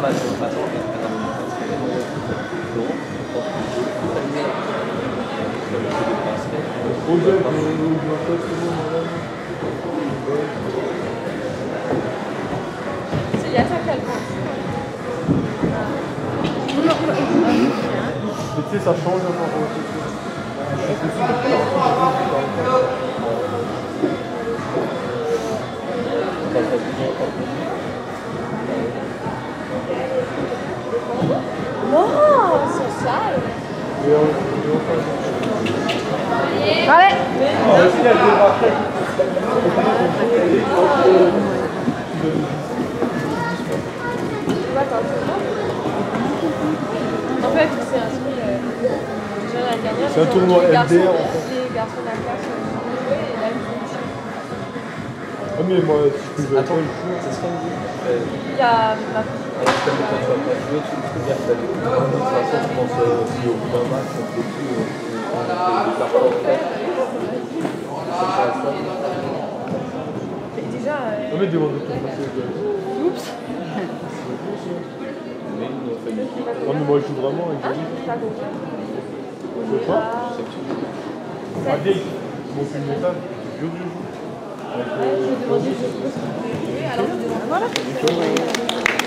mal. Attends, il y a ça qu'elle pense. Mais tu sais, ça change encore. Non, c'est sale. Allez. En fait, c'est inscrit déjà l'année dernière. C'est un tournoi les LDR. garçons de la classe et là, ils font Ah mais moi, si je peux attends, c'est ce qu'on dit. il y a ma Quand tu vas pas jouer, tu peux dire que de toute façon, je pense si au bout d'un match, on fait tout, on fait des parcours faits. déjà. Non mais demande de tout passer. Oups. Non mais moi je joue vraiment avec Julie. Pas bon. Je sais pas. Sept. Ah vieille, mon film métal, je joue. Ouais, je vais demander si je peux. Oui, alors je demande. Voilà.